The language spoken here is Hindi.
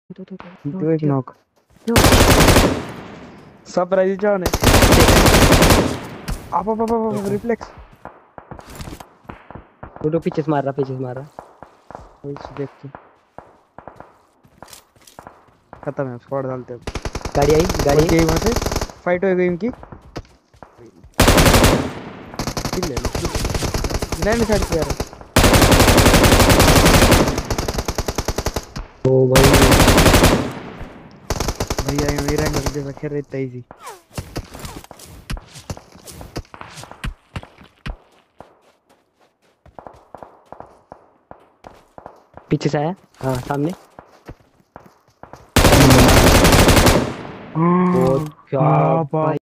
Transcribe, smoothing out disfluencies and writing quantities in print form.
तो एक नॉक सरप्राइज जाने आप रिफ्लेक्स तो पीछे से मार रहा, पीछे से मार रहा। देख के खत्म है, स्क्वाड डालते हैं। गाड़ी आई, गाड़ी बच आई। गई वहां से, फाइट हो गई इनकी। किल ले लो, नहीं साइड पे यार। ओ भाई, भैया ये मेरा एंगल जैसा खेल रही था इजी। पीछे से आया। हाँ सामने। और क्या हाँ भाई।